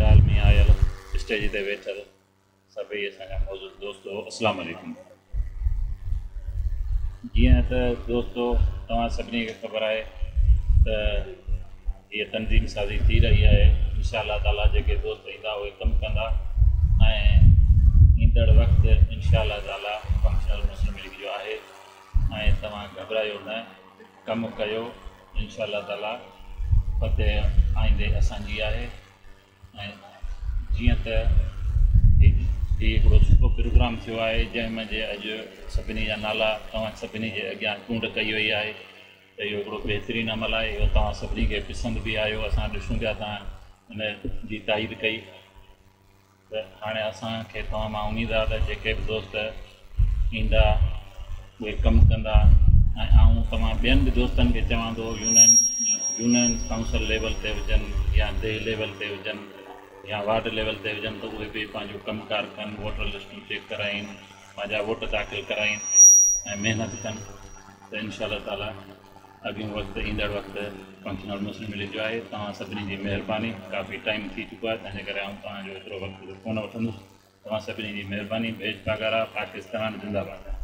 ख़्याल में आयल स्टेज ते वेठल सभई असांजा मौजूद दोस्तो अस्सलाम वालेकुम। जीअं त दोस्तो तव्हां सभिनी खे ख़बर आहे त ये तंज़ीम साज़ी थी रही है। इंशाअल्लाह ताला जेके दोस्त ईंदा उहे कमु कंदा ऐं ईंदड़ वक़्तु इंशाअल्लाह ताला फंक्शनल मुस्लिम लीग जो आहे ऐं तव्हां घबरायो न, कमु कयो। इंशाअल्लाह ताला फतेह आईंदे असांजी आहे। ऐं जीअं त हिकिड़ो सुठो प्रोग्राम थियो आहे जंहिंमें जे अॼु सभिनी जा नाला तव्हां सभिनी जे अॻियां चूंड कई वई आहे त इहो हिकिड़ो बहितरीनु अमल आहे। इहो तव्हां सभिनी खे पसंदि बि आयो, असां ॾिसूं पिया तव्हां इन जी तारीफ़ कई। त हाणे असांखे तव्हां मां उमेदु आहे त जेके बि दोस्त ईंदा उहे कमु कंदा ऐं आऊं तव्हां ॿियनि बि दोस्तनि खे चवां थो यूनियन काउंसिल लेवल ते हुजनि या देह लेवल ते हुजनि या वार्ड लेवल ते हुजनि त उहे बि पंहिंजो कमुकार कनि, वोटर लिस्टूं चेक कराइनि, पंहिंजा वोट दाख़िल कराइनि ऐं महिनत कनि त इंशाअल्लाह ताला अॻियूं वक़्तु ईंदड़ वक़्तु फंक्शनल मुस्लिम लीग जो आहे। तव्हां सभिनी जी महिरबानी, काफ़ी टाइम थी चुको आहे तंहिंजे करे आऊं तव्हांजो एतिरो वक़्तु कोन वठंदुसि। तव्हां सभिनी जी महिरबानी। बेज पागारा, पाकिस्तान जिंदाबाद।